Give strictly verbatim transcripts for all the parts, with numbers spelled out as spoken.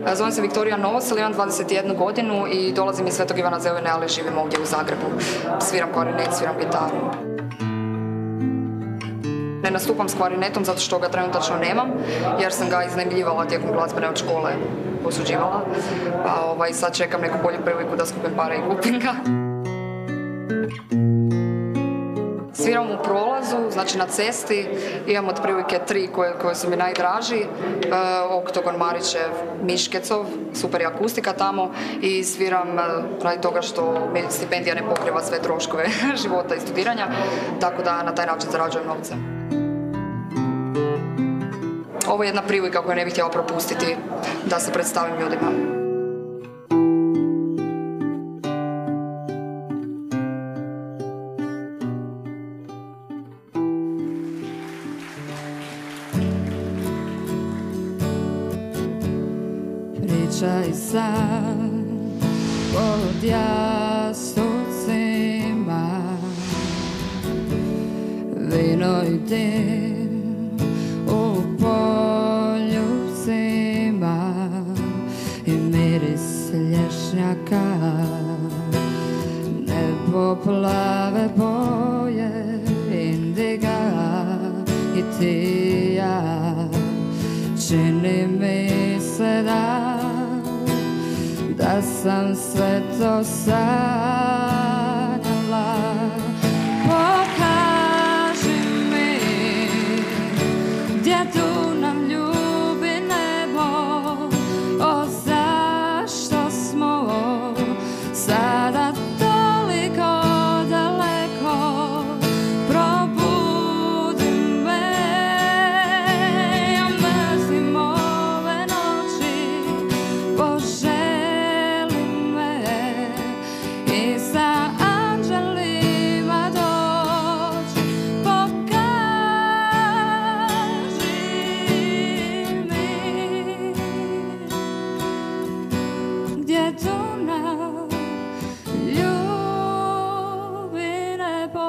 Zovem se Viktorija Novosel, imam dvadeset jednu godinu i dolazim iz Svetog Ivana Zeline, ali živim ovdje u Zagrebu. Sviram klarinet, sviram gitaru. Ne nastupam s klarinetom zato što ga trenutačno nemam, jer sam ga iznajmljivala tijekom glazbene od škole, posuđivala. Pa ovaj, sad čekam neku bolju priliku da skupim pare i kupim ga. Sviram u prolazu, znači na cesti, imam otprilike tri koje, koje su mi najdraži. E, Oktogon Marićev, Miškecov, super je akustika tamo i sviram e, radi toga što mi stipendija ne pokriva sve troškove života i studiranja, tako da na taj način zarađujem novce. Ovo je jedna prilika koju ne bih htjela propustiti da se predstavim ljudima. Pričaj sad pod jastucima, vino i dim u poljupcima i miris lješnjaka, nebo plave boje indiga i ti i ja. Čini mi se da, da sam sve to sanjala. Pokaži mi gdje tu nam ljubi nebo, o zašto smo sada toliko daleko. Probudi me, ja mrzim ove noći, poželi me i sa anđelima doći. Pokaži mi gdje tu nam ljubi nebo.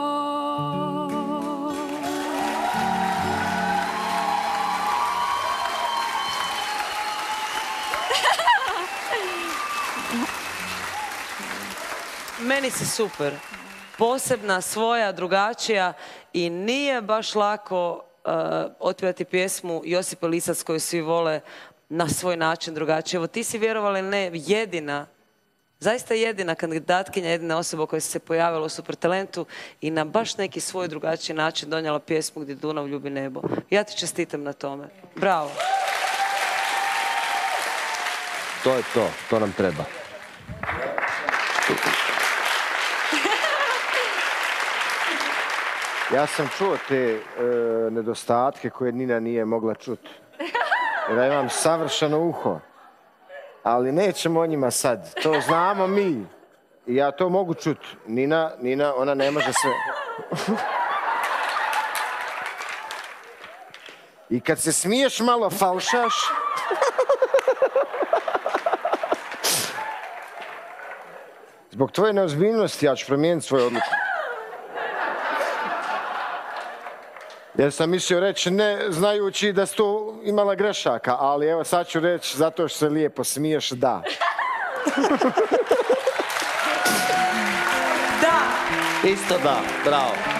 Meni si super. Posebna, svoja, drugačija i nije baš lako uh, otpjevati pjesmu Josipe Lisac koju svi vole na svoj način drugačije. Evo ti si, vjerovala ili ne, jedina, zaista jedina kandidatkinja, jedina osoba koja se pojavila u Supertalentu i na baš neki svoj drugačiji način donijela pjesmu Gdje Dunav ljubi nebo. Ja ti čestitam na tome. Bravo. To je to, to nam treba. Ja sam čuo te e, nedostatke koje Nina nije mogla čuti. Jer ja imam savršeno uho. Ali nećemo o njima sad. To znamo mi. I ja to mogu čuti. Nina, Nina, ona ne može sve. I kad se smiješ malo falšaš. Zbog tvoje neozbiljnosti ja ću promijeniti svoju odluku. Jer sam mislio reći ne znajući da si to imala grešaka, ali evo sad ću reći zato što se lijepo smiješ, da. Da! Isto da, bravo.